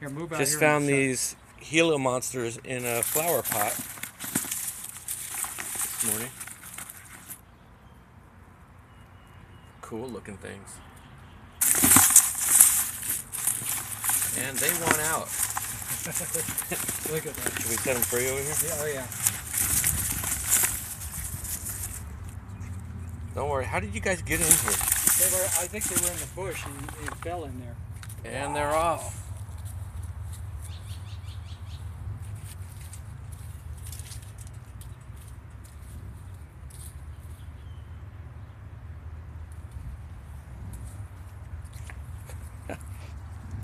Here, move out Just here found these Gila Monsters in a flower pot this morning. Cool looking things. And they want out. Look at that. Should we set them free over here? Yeah, oh yeah. Don't worry. How did you guys get in here? I think they were in the bush and it fell in there. And they're off.